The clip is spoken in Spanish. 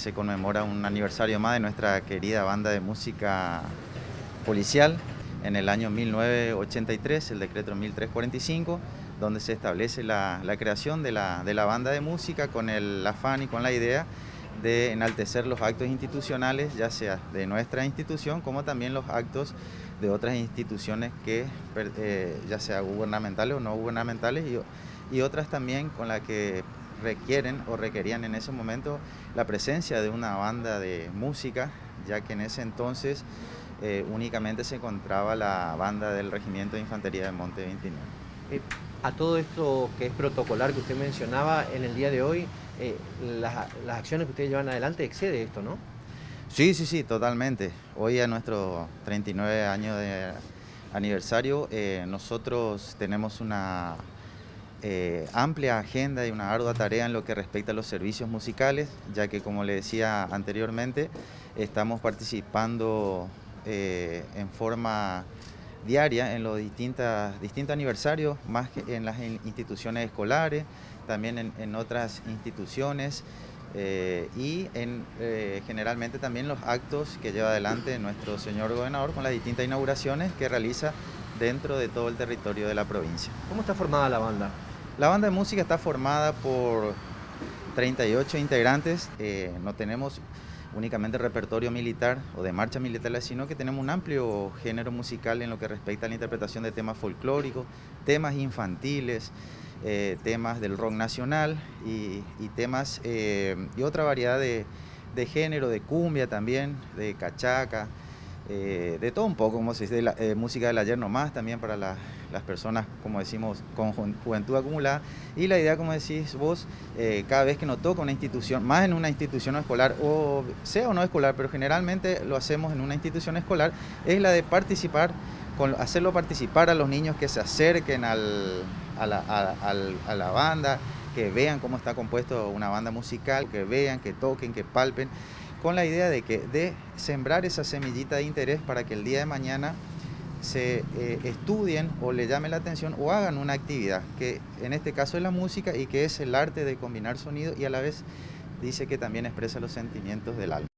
Se conmemora un aniversario más de nuestra querida banda de música policial en el año 1983, el decreto 1345, donde se establece la creación de la banda de música con el afán y con la idea de enaltecer los actos institucionales, ya sea de nuestra institución como también los actos de otras instituciones que ya sea gubernamentales o no gubernamentales y otras también con las que requieren o requerían en ese momento la presencia de una banda de música, ya que en ese entonces únicamente se encontraba la banda del Regimiento de Infantería de Monte 29. Eh, a todo esto que es protocolar que usted mencionaba, en el día de hoy, las acciones que ustedes llevan adelante excede esto, ¿no? Sí, sí, sí, totalmente. Hoy a nuestro 39 años de aniversario, nosotros tenemos una amplia agenda y una ardua tarea en lo que respecta a los servicios musicales, ya que como le decía anteriormente, estamos participando en forma diaria en los distintos aniversarios, más que en las instituciones escolares, también en otras instituciones generalmente también los actos que lleva adelante nuestro señor gobernador con las distintas inauguraciones que realiza dentro de todo el territorio de la provincia. ¿Cómo está formada la banda? La banda de música está formada por 38 integrantes, no tenemos únicamente repertorio militar o de marcha militar, sino que tenemos un amplio género musical en lo que respecta a la interpretación de temas folclóricos, temas infantiles, temas del rock nacional y temas y otra variedad de género, de cumbia también, de cachaca, de todo un poco, como se dice, música del ayer nomás también para las personas, como decimos, con juventud acumulada. Y la idea, como decís vos, cada vez que nos toca una institución, más en una institución escolar, o sea o no escolar, pero generalmente lo hacemos en una institución escolar, es la de participar, hacerlo participar a los niños que se acerquen a la banda, que vean cómo está compuesto una banda musical, que vean, que toquen, que palpen, con la idea de sembrar esa semillita de interés para que el día de mañana se estudien o le llame la atención o hagan una actividad, que en este caso es la música y que es el arte de combinar sonido y a la vez dice que también expresa los sentimientos del alma.